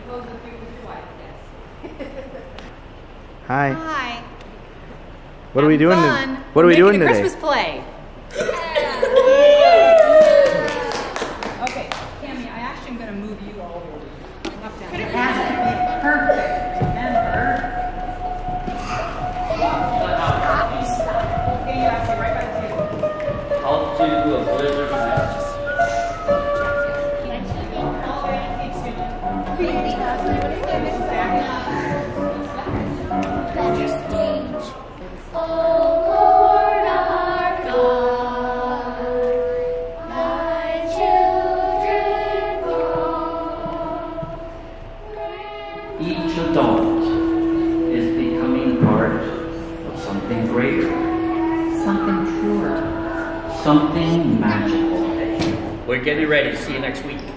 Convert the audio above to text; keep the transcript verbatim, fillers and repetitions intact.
Close the feet with your wife, yes. Hi. Hi. What are we doing? Fun. To, what are we Making doing a today? Christmas play. Okay, Tammy, I actually am going to move you all over. Up, down. It has to be perfect. Remember. Okay, you have to be right by the table. I'll do a blizzard match. Each adult is becoming part of something greater, something truer, something magical. We're getting ready. See you next week.